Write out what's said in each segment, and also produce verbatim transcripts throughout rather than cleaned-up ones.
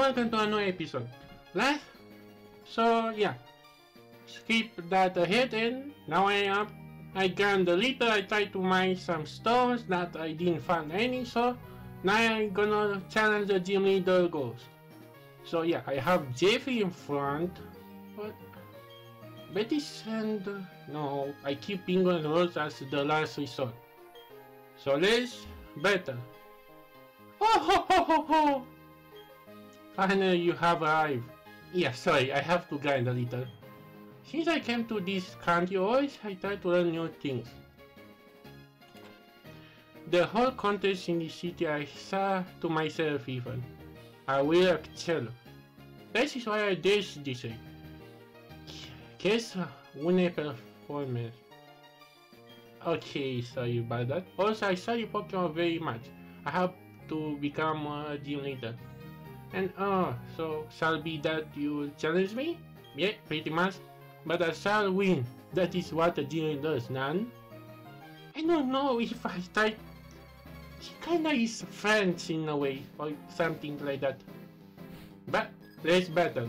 welcome to a new episode. Last, so yeah, skip that ahead and now I am. I grind the little. I try to mine some stones that I didn't find any. So now I'm gonna challenge the gym leader goals. So yeah, I have Jeffy in front, but Betty and uh, no, I keep Penguin Rose as the last resort. So let's battle. Oh ho ho ho ho! Finally, you have arrived. Yeah, sorry, I have to grind a little. Since I came to this country, always I try to learn new things. The whole contest in the city, I saw to myself even. I will excel. This is why I did this. Guess winner performance. Okay, sorry about that. Also, I study Pokemon very much. I have to become a gym leader. And oh, so shall be that you challenge me? Yeah, pretty much. But I shall win. That is what a gym does, none. I don't know if I try. He kinda is French in a way, or something like that. But let's battle.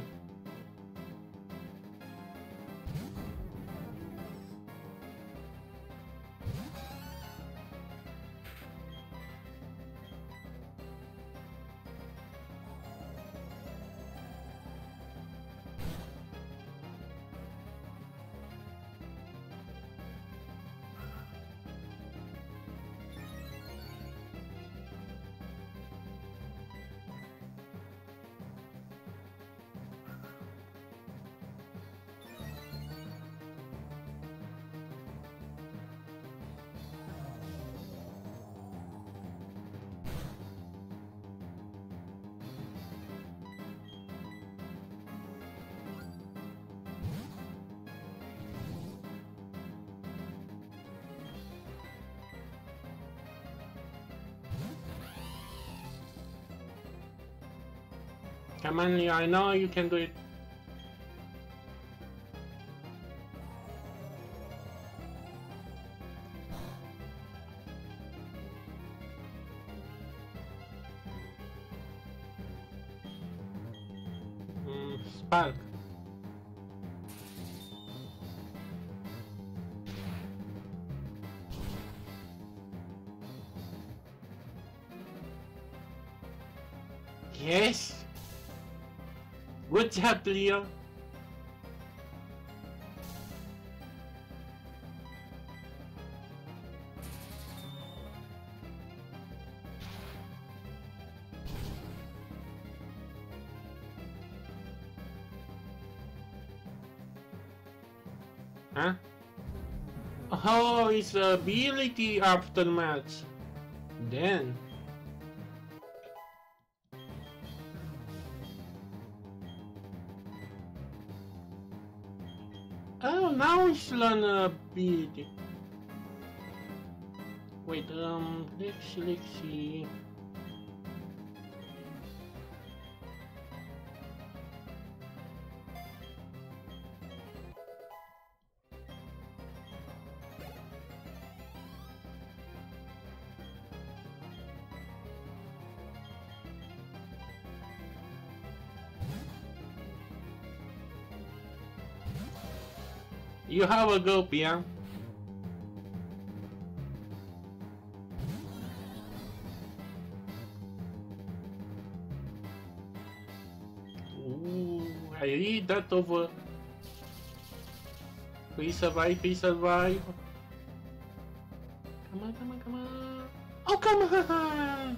Come on, Leo, I know you can do it. Mm, Spark. Yes! Good job, Leo. Huh? Oh, it's ability aftermatch. Then. Oh, now it's learn ability. Wait, um, let's see, let's see. You have a go, Pia. Ooh, I read that over. Please survive, please survive. Come on, come on, come on. Oh, come on!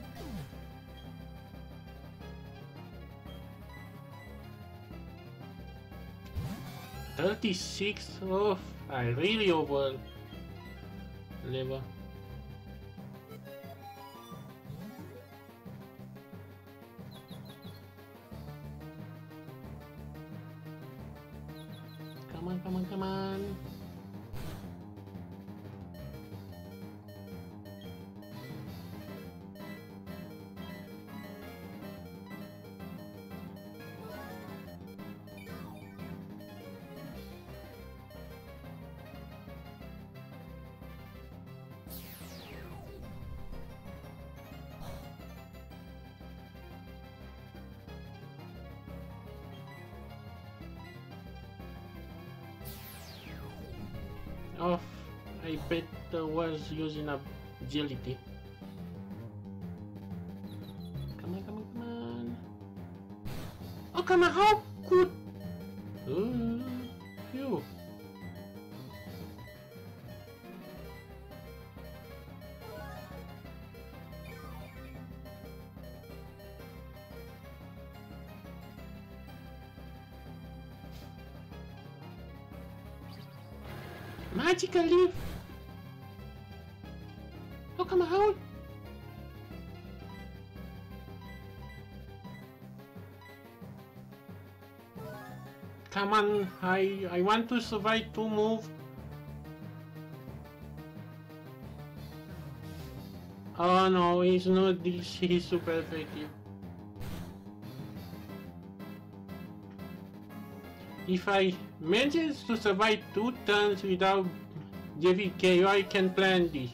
thirty-six off. I really over level. Come on, come on, come on. off. I bet uh, was using agility. Come on, come on, come on. Oh, come on, how good? Uh, phew. Magical leaf. Oh, come on. Come on, I I want to survive two move. Oh no, he's not this, he's super effective. If I manage to survive two turns without giving K O, I can plan this.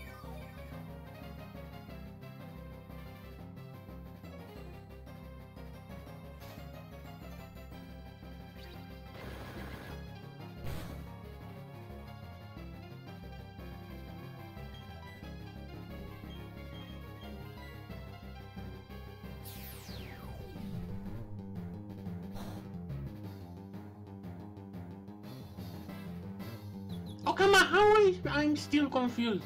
Oh, come on, how I, I'm still confused.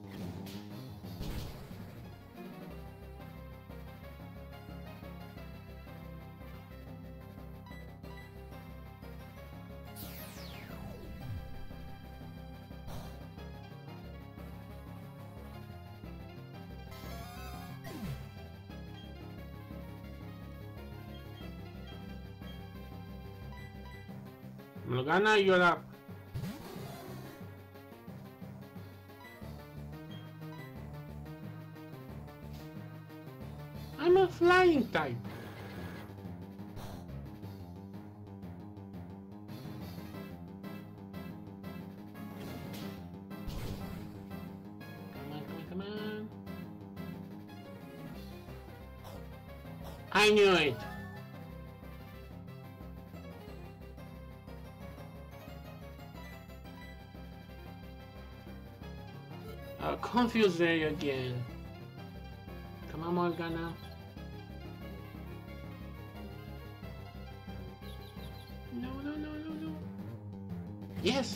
Morgana, you're up. I'm a flying type. Come on, come on, come on. I knew it. Uh, confused there again. Come on, Morgana. No, no, no, no, no. Yes.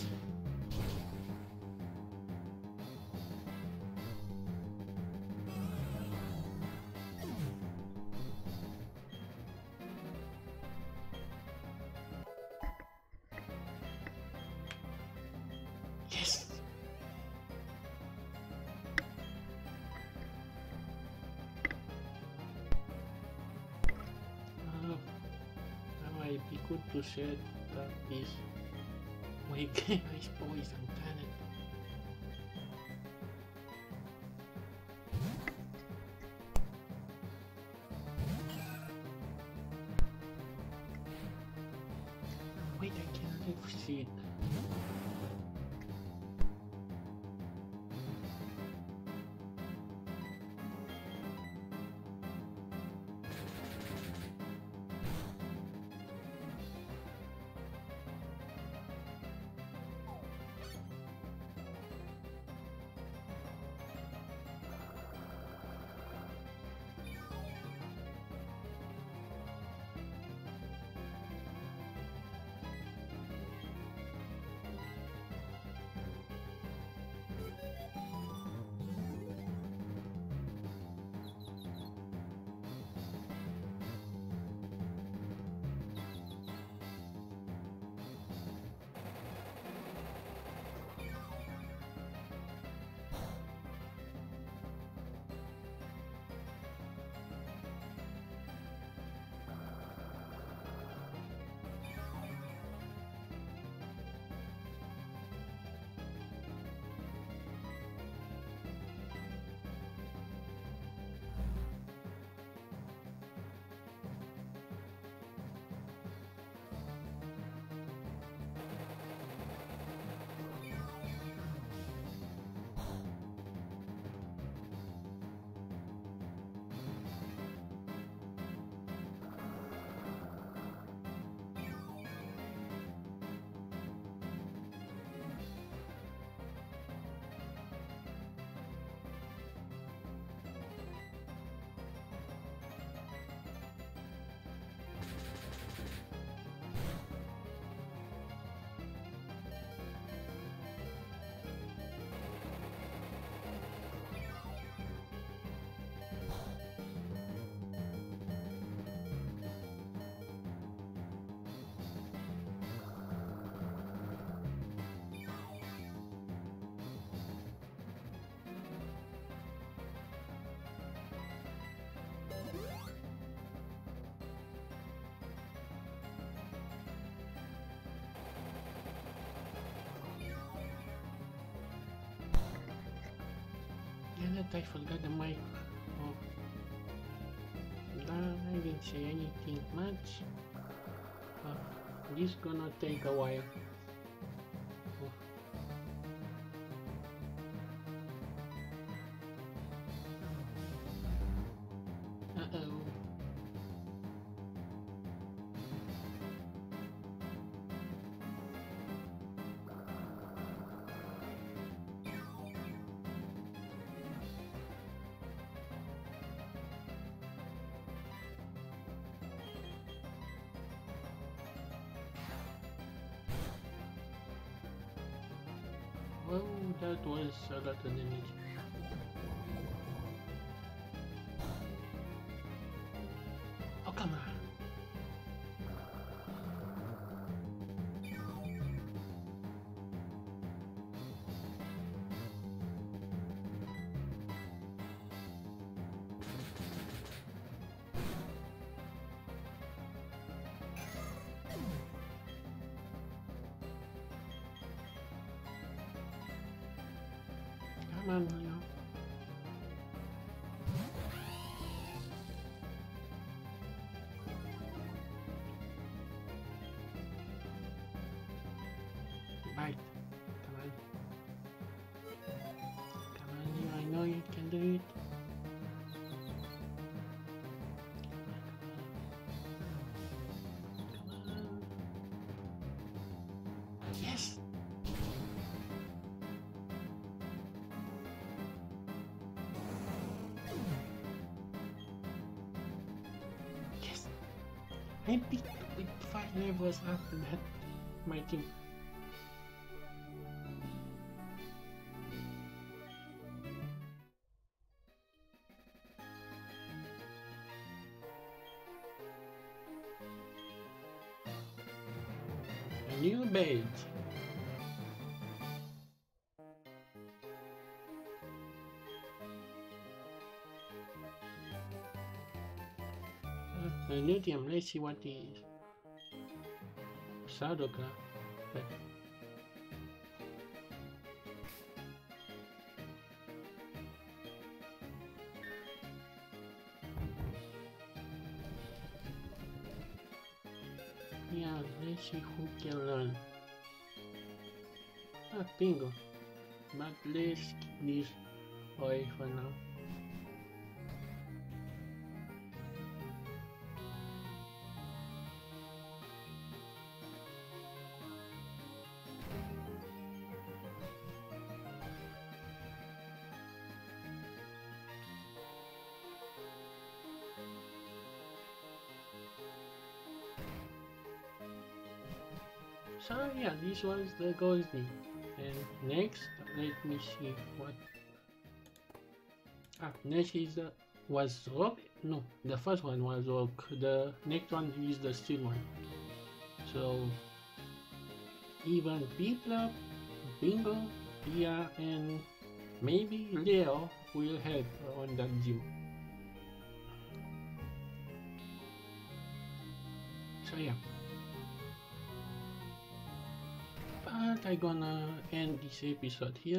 Yes. Might be good to set that this way nice poison planet. Wait, I can leave seed. What? I forgot the mic. Oh. Nah, I didn't say anything much. Uh, this gonna take a while. Oh. Uh-oh. Whoa, that was a lot of damage. Oh, come on. Come on, Leo. Bite. Come on. Come on, Leo. I know you can do it. Come on. Come on. Yes! Yes! I beat with five levels after that. My team. A new badge. Uh, a new team. Let's see what it is. Shadow Claw. But yeah, let's see who can learn. Ah, bingo. But let's keep this away for now. So yeah, this was the Ghosty. And next, let me see what. Ah, next is the was rock. No, the first one was rock. The next one is the steel one. So even Piplup, Bingo, Pia, and maybe Leo will help on that gym. So yeah. But I'm gonna end this episode here.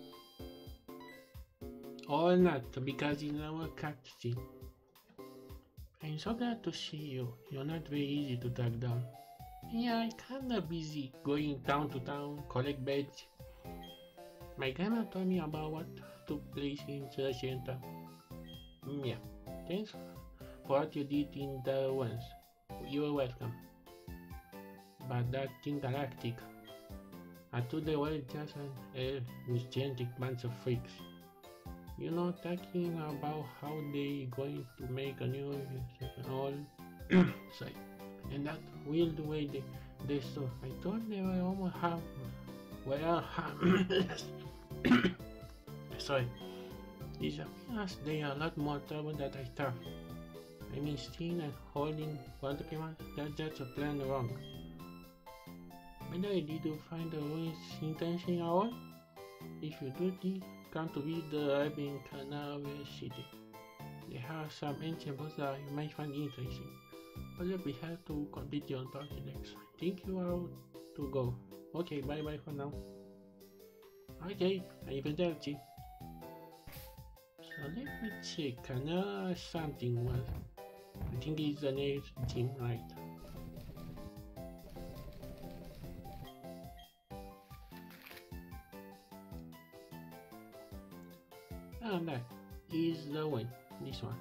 Or not, because it's our cutscene. I'm so glad to see you. You're not very easy to track down. Yeah, I'm kinda busy going town to town, collect badge. My grandma told me about what took place in the center. Mm, yeah, thanks for what you did in the ones. You're welcome. But that intergalactic. I thought they were just a gigantic bunch of freaks. You know, talking about how they going to make a new all sorry, and that weird way they they so I thought they were almost half well sorry. These appears they are a lot more trouble than I thought. I mean, stealing and holding Pokemon, that's just a plan wrong. By the way, did you find the ruins intention at all? If you do, this come to visit the Arabian Canal City. They have some ancient books that you might find interesting. But you'll be have to complete your Pokédex. I think you are to go. Okay, bye bye for now. Okay, arrivederci. So let me check. I know something was. I think it's the next gym, right? Oh, that is the one. This one.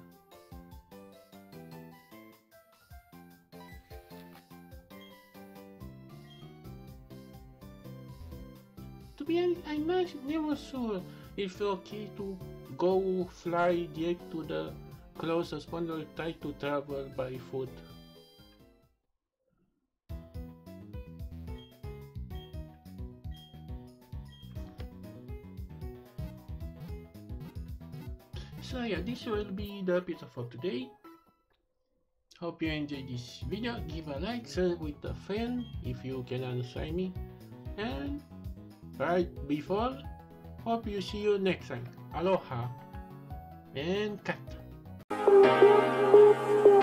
To be honest, I'm not never sure if okay to go fly direct to the closest one or try to travel by foot. So yeah, this will be the episode for today. Hope you enjoyed this video. Give a like, share it with a friend if you can understand me. And right before, hope you see you next time. Aloha and cut.